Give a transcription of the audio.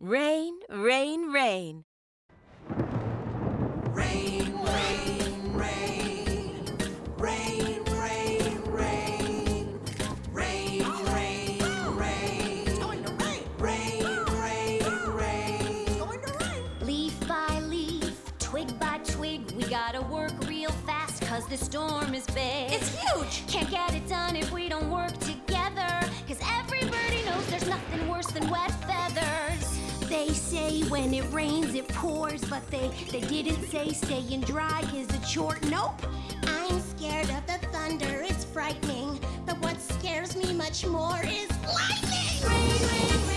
Rain, rain, rain. Rain, rain, rain. Rain, rain, rain. Rain, rain, rain. It's going to rain. Rain, rain, rain. It's going to rain. Leaf by leaf, twig by twig, we gotta work real fast 'cause the storm is big. It's huge. Can't get it done if we don't work together, 'cause every birdie knows there's nothing worse than wet feathers. They say when it rains it pours, but they didn't say staying dry is a chore. Nope. I'm scared of the thunder, it's frightening. But what scares me much more is lightning! Rain, rain, rain.